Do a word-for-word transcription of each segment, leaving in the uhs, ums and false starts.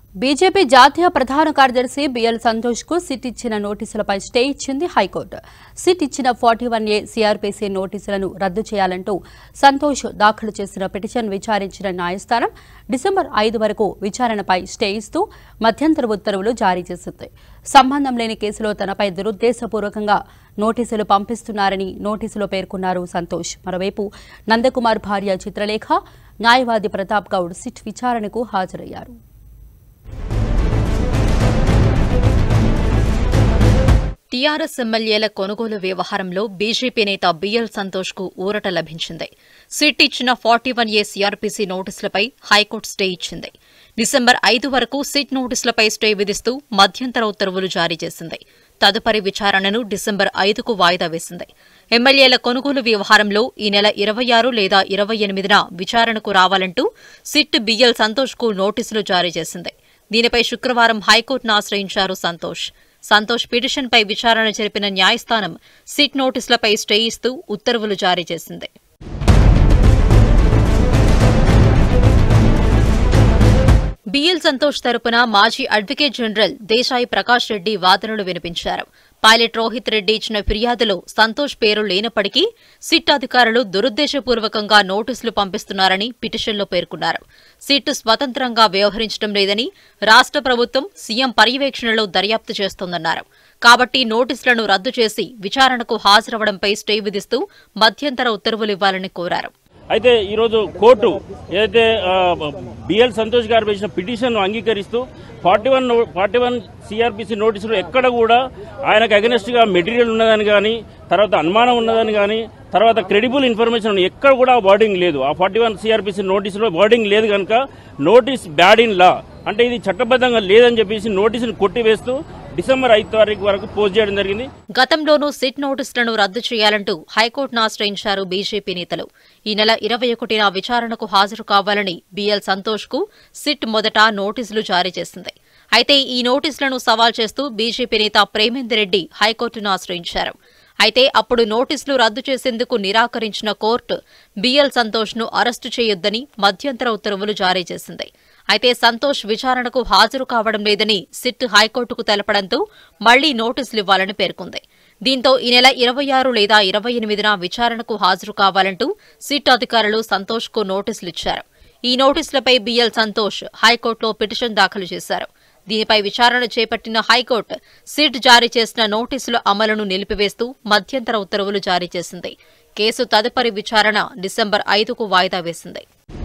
BJP జాతీయ ప్రధాన కార్యదర్శి బిఎల్ సంతోష్ కు సిట్ ఇచ్చిన నోటీసులపై స్టే ఇచ్చింది హైకోర్టు. సిట్ ఇచ్చిన ఫార్టీ వన్ ఏ సీఆర్పీసీ నోటీసులను రద్దు చేయాలంటూ సంతోష్ దాఖలు చేసిన పిటిషన్ విచారించిన న్యాయస్థానం డిసెంబర్ ఐదు వరకు విచారణపై స్టే ఇస్తూ మధ్యంతర ఉత్తర్వులు జారీ చేసింది. సంబంధం లేని కేసులో తనపై దురుద్దేశపూర్వకంగా నోటీసులు పంపిస్తున్నారని నోటీసులో పేర్కొన్నారు సంతోష్. మరోవైపు నందకుమార్ భార్య చిత్రలేఖ, న్యాయవాది ప్రతాప్ గౌడ్ సిట్ విచారణకు హాజరయ్యారు. టీఆర్ఎస్ ఎమ్మెల్యేల కొనుగోలు వ్యవహారంలో బీజేపీ నేత బిఎల్ సంతోష్ కు ఊరట లభించింది. సిట్ ఇచ్చిన ఫార్టీ వన్ ఏ సీఆర్పీసీ నోటీసులపై హైకోర్టు స్టే ఇచ్చింది. డిసెంబర్ ఐదు వరకు సిట్ నోటీసులపై స్టే విధిస్తూ మధ్యంతర ఉత్తర్వులు జారీ చేసింది. తదుపరి విచారణను డిసెంబర్ ఐదుకు వాయిదా వేసింది. ఎమ్మెల్యేల కొనుగోలు వ్యవహారంలో ఈ నెల ఇరవై ఆరు లేదా ఇరవై ఎనిమిదిన విచారణకు రావాలంటూ సిట్ బిఎల్ సంతోష్ కు నోటీసులు జారీ చేసింది. దీనిపై శుక్రవారం హైకోర్టును ఆశ్రయించారు సంతోష్. సంతోష్ పిటిషన్పై విచారణ జరిపిన న్యాయస్థానం సిట్ నోటీసులపై స్టే ఇస్తూ ఉత్తర్వులు జారీ చేసింది. బిఎల్ సంతోష్ తరపున మాజీ అడ్వకేట్ జనరల్ దేశాయి ప్రకాష్ రెడ్డి వాదనలు వినిపించారు. పైలట్ రోహిత్ రెడ్డి ఇచ్చిన ఫిర్యాదులో సంతోష్ పేరు లేనప్పటికీ సిట్ అధికారులు దురుద్దేశపూర్వకంగా నోటీసులు పంపిస్తున్నారని పిటిషన్లో పేర్కొన్నారు. సిట్ స్వతంత్రంగా వ్యవహరించడం లేదని, రాష్ట్ర ప్రభుత్వం సీఎం పర్యవేక్షణలో దర్యాప్తు చేస్తోందన్నారు. కాబట్టి నోటీసులను రద్దు చేసి విచారణకు హాజరవడంపై స్టే విధిస్తూ మధ్యంతర ఉత్తర్వులివ్వాలని కోరారు. అయితే ఈరోజు కోర్టు ఏదైతే బిఎల్ సంతోష్ గారు వేసిన పిటిషన్ అంగీకరిస్తూ forty one forty one CRPC నోటీసులు ఎక్కడ కూడా ఆయనకు అగెనెస్ట్ గా మెటీరియల్ ఉన్నదని కానీ, తర్వాత అనుమానం ఉన్నదని కానీ, తర్వాత క్రెడిబుల్ ఇన్ఫర్మేషన్ ఎక్కడ కూడా వర్డింగ్ లేదు. ఆ ఫార్టీ వన్ సిఆర్పిసి నోటీసులో వర్డింగ్ లేదు కనుక నోటీస్ బ్యాడ్ ఇన్ లా, అంటే ఇది చట్టబద్ధంగా లేదని చెప్పేసి నోటీసును కొట్టివేస్తూ డిసెంబర్ ఐదు తారీఖు వరకు పోస్ట్ చేయడం జరిగింది. గతంలోనూ సిట్ నోటీసులను రద్దు చేయాలంటూ హైకోర్టును ఆశ్రయించారు బీజేపీ నేతలు. ఈ నెల ఇరవై ఒకటిన విచారణకు హాజరు కావాలని బిఎల్ సంతోష్ కు సిట్ మొదట నోటీసులు జారీ చేసింది. అయితే ఈ నోటీసులను సవాల్ చేస్తూ బీజేపీ నేత ప్రేమేందర్ రెడ్డి హైకోర్టును ఆశ్రయించారు. అయితే అప్పుడు నోటీసులు రద్దు చేసేందుకు నిరాకరించిన కోర్టు బిఎల్ సంతోష్ ను అరెస్టు చేయొద్దని మధ్యంతర ఉత్తర్వులు జారీ చేసింది. అయితే సంతోష్ విచారణకు హాజరు కావడం లేదని సిట్ హైకోర్టుకు తెలపడంతో మళ్లీ నోటీసులు ఇవ్వాలని పేర్కొంది. దీంతో ఈ నెల ఇరవై ఆరు లేదా ఇరవై ఎనిమిదిన విచారణకు హాజరు కావాలంటూ సిట్ అధికారులు సంతోష్ కు నోటీసులిచ్చారు. ఈ నోటీసులపై బిఎల్ సంతోష్ హైకోర్టులో పిటిషన్ దాఖలు చేశారు. దీనిపై విచారణ చేపట్టిన హైకోర్టు సిట్ జారీ చేసిన నోటీసుల అమలును నిలిపివేస్తూ మధ్యంతర ఉత్తర్వులు జారీ చేసింది. కేసు తదుపరి విచారణ డిసెంబర్ ఐదుకు వాయిదా వేసింది.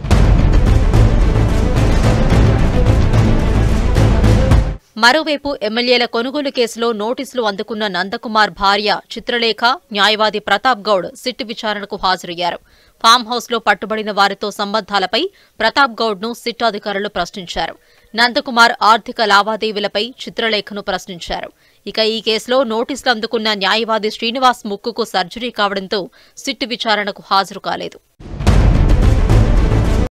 మరోవైపు ఎమ్మెల్యేల కొనుగోలు కేసులో నోటీసులు అందుకున్న నందకుమార్ భార్య చిత్రలేఖ, న్యాయవాది ప్రతాప్ గౌడ్ సిట్ విచారణకు హాజరయ్యారు. ఫామ్ హౌస్ లో పట్టుబడిన వారితో సంబంధాలపై ప్రతాప్ గౌడ్ ను సిట్ అధికారులు ప్రశ్నించారు. నందకుమార్ ఆర్థిక లావాదేవీలపై చిత్రలేఖను ప్రశ్నించారు. ఇక ఈ కేసులో నోటీసులు అందుకున్న న్యాయవాది శ్రీనివాస్ ముక్కుకు సర్జరీ కావడంతో సిట్ విచారణకు హాజరు కాలేదు.